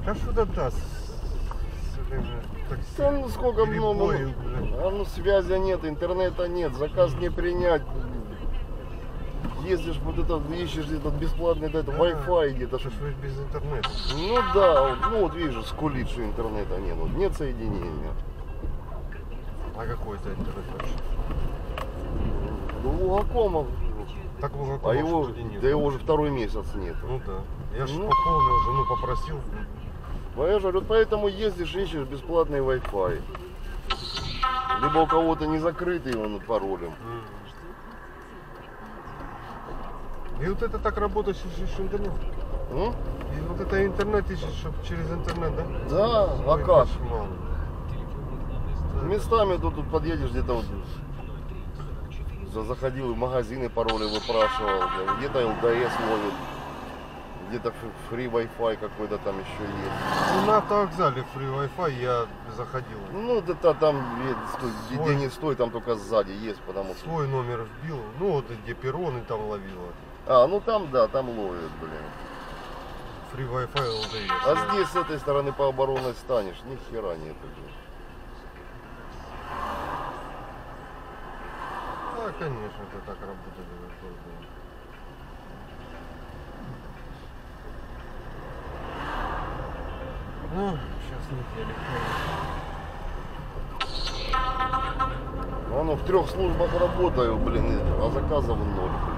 А что даст? Да ну сколько много, ну связи нет, интернета нет, заказ не принять. Ездишь вот это, ищешь где-то бесплатный этот Wi-Fi где-то. Что ж без интернета? Ну да, ну вот видишь, скулит, что интернета нет, вот нет соединения. А какой это интернет вообще? Ну, Лугакома. Так Лугакома А его, вроде нет. да его уже второй месяц нет. Ну да. Я же Ну. пополнил, жену попросил. Я же говорю, поэтому ездишь, ищешь бесплатный Wi-Fi. Либо у кого-то не закрытый он паролем. И вот это так работает, ищешь интернет. И вот это интернет ищешь, чтобы через интернет, да? Да, а Ой, как? кошмар. Местами тут подъедешь где-то вот. Заходил в магазины, пароли выпрашивал, где-то ЛДС ловит, где-то free Wi-Fi какой-то там еще есть. Ну, на автовокзале free Wi-Fi я заходил. Ну, это там, где не стой, там только сзади есть, потому что... Свой номер вбил, ну вот где перроны там ловило. А, ну там, да, там ловят, блин. Free Wi-Fi LDS. А здесь с этой стороны по обороне станешь, ни хера нет. Да, конечно, это так работает. Ну, сейчас неделя. Ну, в 3 службах работаю, блин, а заказов 0.